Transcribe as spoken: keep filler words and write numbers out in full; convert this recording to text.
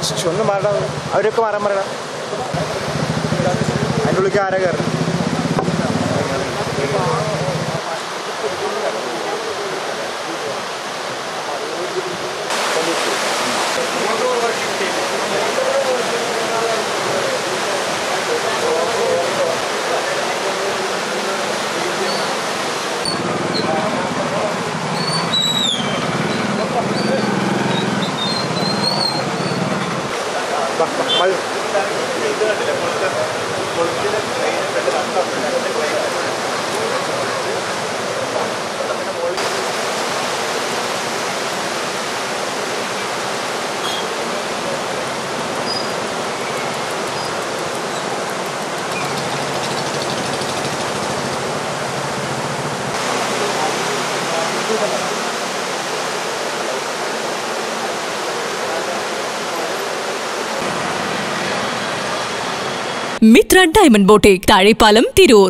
ഒന്ന് മാറണം, അവരൊക്കെ മാറാൻ പറയണം. അതിൻ്റെ ഉള്ളിലേക്ക് ആരാ കയറി? Mithra diamond boutique, Thazhepalam, Tirur.